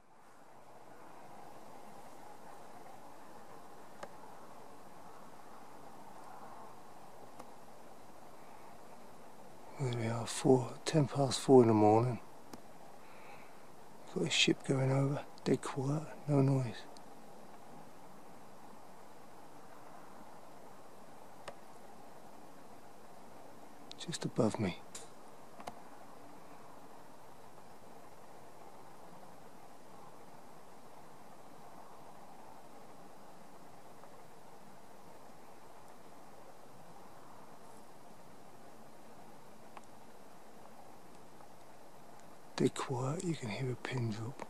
There we are, 4:10 past 4 in the morning. Got a ship going over, dead quiet, no noise. Just above me. Dead quiet, you can hear a pin drop.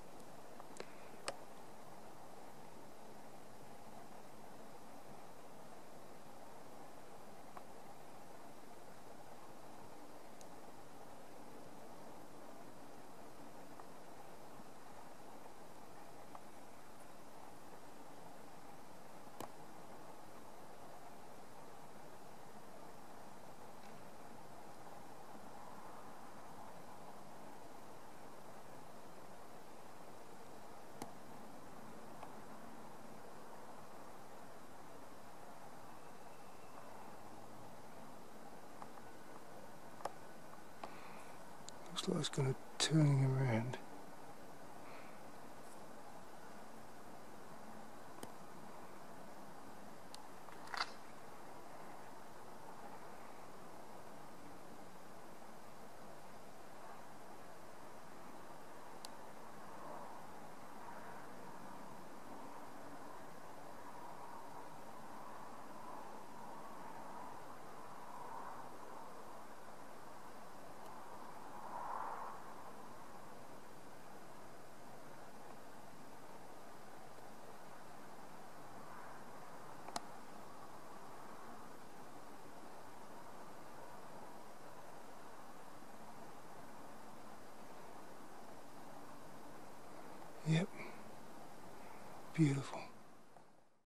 Looks like it's going to turn around. Yep, beautiful.